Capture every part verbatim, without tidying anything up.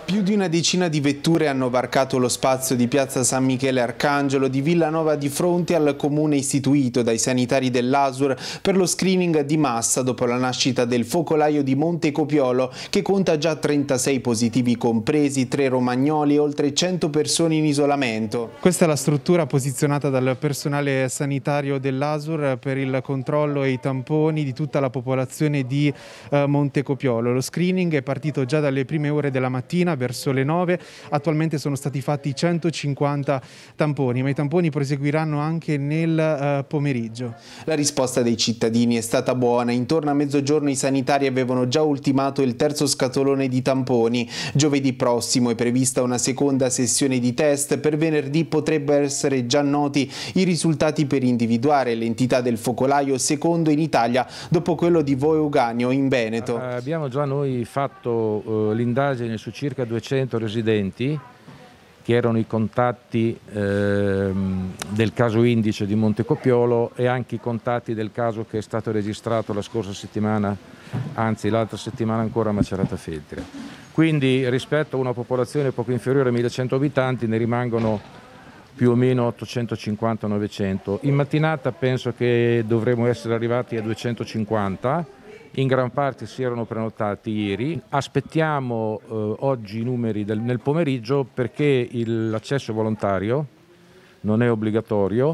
Più di una decina di vetture hanno varcato lo spazio di piazza San Michele Arcangelo di Villanova di fronte al comune istituito dai sanitari dell'A S U R per lo screening di massa dopo la nascita del focolaio di Montecopiolo, che conta già trentasei positivi compresi tre romagnoli e oltre cento persone in isolamento. Questa è la struttura posizionata dal personale sanitario dell'A S U R per il controllo e i tamponi di tutta la popolazione di eh, Montecopiolo. Lo screening è partito già dalle prime ore della mattina, verso le nove. Attualmente sono stati fatti centocinquanta tamponi, ma i tamponi proseguiranno anche nel uh, pomeriggio. La risposta dei cittadini è stata buona. Intorno a mezzogiorno i sanitari avevano già ultimato il terzo scatolone di tamponi. Giovedì prossimo è prevista una seconda sessione di test. Per venerdì potrebbero essere già noti i risultati per individuare l'entità del focolaio secondo in Italia dopo quello di Voeuganeo in Veneto. Uh, abbiamo già noi fatto uh, l'indagine su circa duecento residenti che erano i contatti eh, del caso indice di Montecopiolo e anche i contatti del caso che è stato registrato la scorsa settimana, anzi l'altra settimana ancora a Macerata Feltria. Quindi rispetto a una popolazione poco inferiore a millecento abitanti ne rimangono più o meno ottocentocinquanta novecento. In mattinata penso che dovremo essere arrivati a duecentocinquanta. In gran parte si erano prenotati ieri. Aspettiamo eh, oggi i numeri del, nel pomeriggio perché l'accesso è volontario, non è obbligatorio,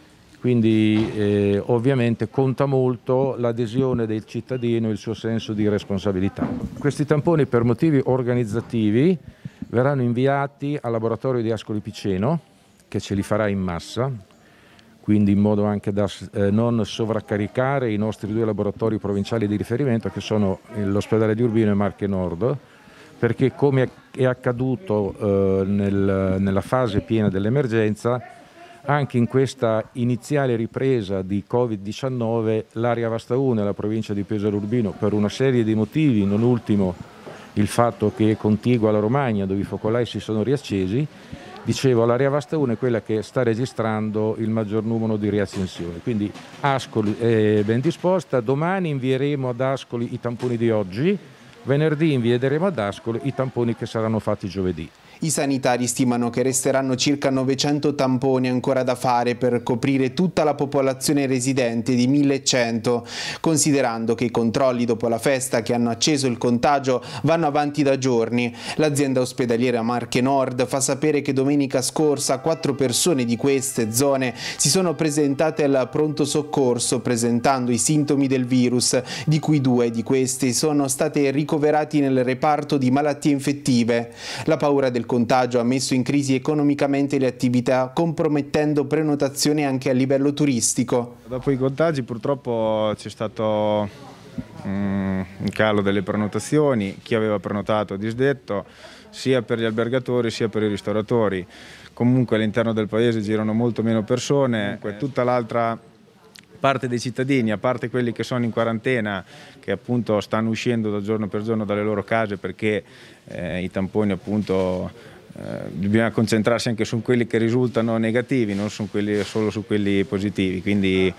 quindi eh, ovviamente conta molto l'adesione del cittadino e il suo senso di responsabilità. Questi tamponi per motivi organizzativi verranno inviati al laboratorio di Ascoli Piceno, che ce li farà in massa, quindi in modo anche da eh, non sovraccaricare i nostri due laboratori provinciali di riferimento, che sono l'ospedale di Urbino e Marche Nord, perché come è accaduto eh, nel, nella fase piena dell'emergenza, anche in questa iniziale ripresa di Covid diciannove l'area Vastauna e la provincia di Pesaro Urbino, per una serie di motivi, non ultimo il fatto che è contigua alla Romagna, dove i focolai si sono riaccesi, dicevo, l'area Vastauna è quella che sta registrando il maggior numero di riaccensioni, quindi Ascoli è ben disposta. Domani invieremo ad Ascoli i tamponi di oggi, venerdì invieremo ad Ascoli i tamponi che saranno fatti giovedì. I sanitari stimano che resteranno circa novecento tamponi ancora da fare per coprire tutta la popolazione residente di millecento, considerando che i controlli dopo la festa che hanno acceso il contagio vanno avanti da giorni. L'azienda ospedaliera Marche Nord fa sapere che domenica scorsa quattro persone di queste zone si sono presentate al pronto soccorso presentando i sintomi del virus, di cui due di questi sono state ricoverati nel reparto di malattie infettive. La paura del contagio ha messo in crisi economicamente le attività, compromettendo prenotazioni anche a livello turistico. Dopo i contagi purtroppo c'è stato um, un calo delle prenotazioni, chi aveva prenotato ha disdetto, sia per gli albergatori sia per i ristoratori. Comunque all'interno del paese girano molto meno persone, tutta l'altra parte dei cittadini, a parte quelli che sono in quarantena, che appunto stanno uscendo da giorno per giorno dalle loro case perché eh, i tamponi appunto eh, bisogna concentrarsi anche su quelli che risultano negativi, non su quelli, solo su quelli positivi, quindi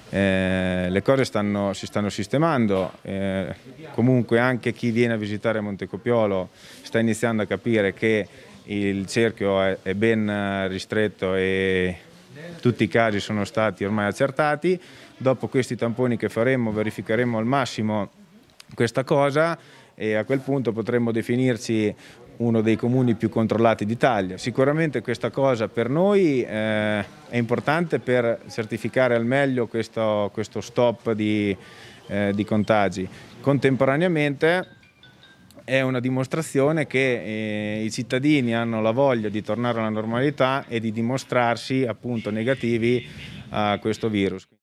eh, le cose stanno, si stanno sistemando. Eh, comunque anche chi viene a visitare Montecopiolo sta iniziando a capire che il cerchio è, è ben ristretto e tutti i casi sono stati ormai accertati. Dopo questi tamponi che faremo verificheremo al massimo questa cosa e a quel punto potremmo definirci uno dei comuni più controllati d'Italia. Sicuramente questa cosa per noi eh, è importante per certificare al meglio questo, questo stop di, eh, di contagi. Contemporaneamente è una dimostrazione che eh, i cittadini hanno la voglia di tornare alla normalità e di dimostrarsi appunto negativi a questo virus.